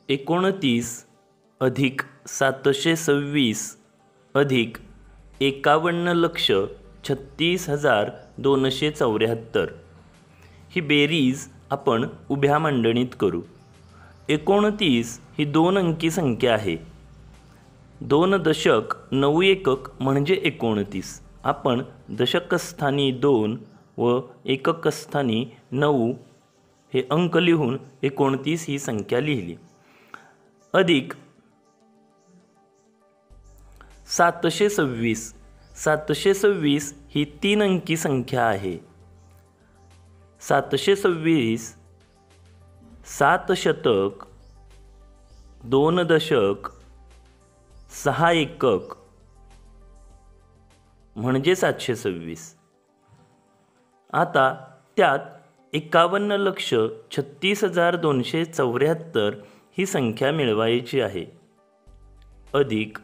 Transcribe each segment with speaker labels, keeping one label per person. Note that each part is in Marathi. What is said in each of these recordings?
Speaker 1: 29 अधिक 726 अधिक 51,36,274 ही बेरीज आपण उभ्या मांडणीत करू। 29 ही 2 अंकी संख्या आहे। 2 दशक 9 एकक म्हणजे 29। आपण दशकस्थानी 2 व एककस्थानी 9 हे अंक लिहून 29 ही संख्या लिहिली। अधिक 726 726 ही 3 अंकी संख्या आहे। 726 7 शतक 2 दशक 6 एकक म्हणजे 726। आता त्यात 51,36,274 ही संख्या मिळवायची आहे। अधिक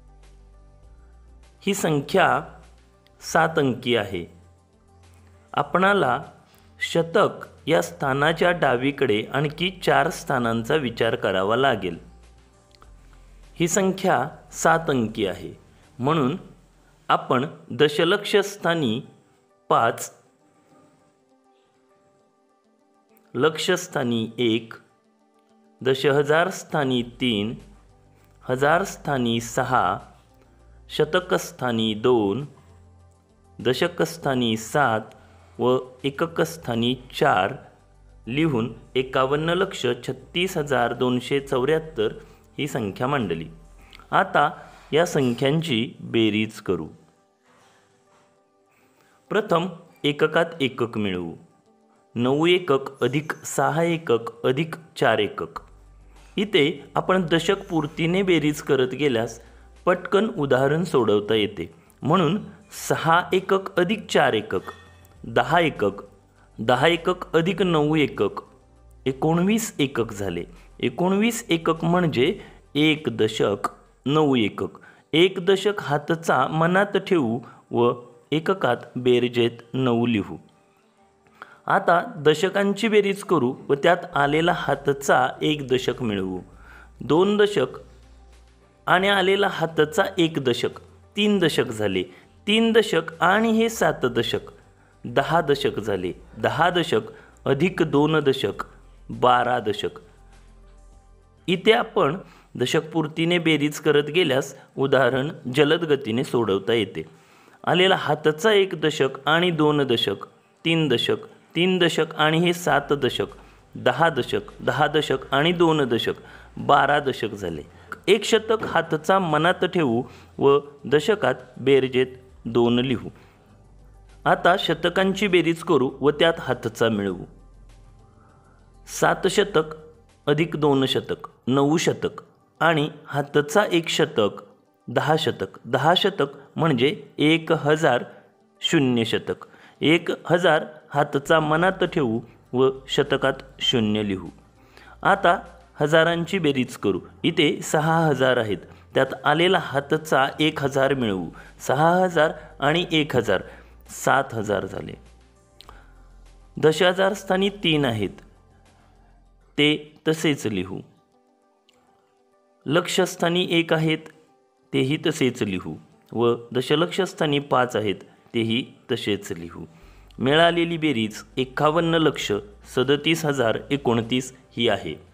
Speaker 1: ही संख्या 7 अंकी आहे। आपणाला शतक या स्थानाच्या डावीकडे आणखी 4 स्थानांचा विचार करावा लागेल। ही संख्या 7 अंकी आहे, म्हणून आपण दशलक्ष स्थानी 5, लक्षस्थानी 1, दशहजार स्थानी 3, हजार स्थानी 6, शतकस्थानी 2, दशकस्थानी 7 व एककस्थानी 4 लिहून 51,36,274 ही संख्या मांडली। आता या संख्यांची बेरीज करू। प्रथम एककात एकक मिळवू। 9 एकक अधिक 6 एकक अधिक 4 एकक। इथे आपण दशक पूर्तीने बेरीज करत गेल्यास पटकन उदाहरण सोडवता येते, म्हणून 6 एकक अधिक 4 एकक 10 एकक, 10 एकक अधिक 9 एकक 19 एकक झाले। 19 एकक म्हणजे 1 दशक 9 एकक। 1 दशक हातचा मनात ठेवू व एककात बेरजेत 9 लिहू। आता दशकांची बेरीज करू व त्यात आलेला हातचा 1 दशक मिळवू। 2 दशक आणि आलेला हातचा 1 दशक 3 दशक झाले। 3 दशक आणि हे 7 दशक 10 दशक झाले। 10 दशक अधिक 2 दशक 12 दशक। इथे आपण दशकपूर्तीने बेरीज करत गेल्यास उदाहरण जलद गतीने सोडवता येते। आलेला हातचा 1 दशक आणि 2 दशक 3 दशक 3 दशक आणि हे 7 दशक 10 दशक 10 दशक आणि 2 दशक 12 दशक झाले। 1 शतक हातचा मनात ठेवू व दशकात बेरजेत 2 लिहू। आता शतकांची बेरीज करू व त्यात हातचा मिळवू। 7 शतक अधिक 2 शतक 9 शतक आणि हातचा 1 शतक 10 शतक 10 शतक म्हणजे 1000 शून्य शतक। 1000 हातचा मनात ठेवू व शतकात 0 लिहू। आता हजारांची बेरीज करू। इथे 6000 आहेत, त्यात आलेला हातचा 1000 मिळवू। 6000 आणि 1000 7000 झाले। दशहजार स्थानी 3 आहेत, ते तसेच लिहू। लक्षस्थानी 1 आहेत, तेही तसेच लिहू व दशलक्षस्थानी 5 आहेत, तेही तसेच लिहू। मिळालेली बेरीज 51,37,029 ही आहे।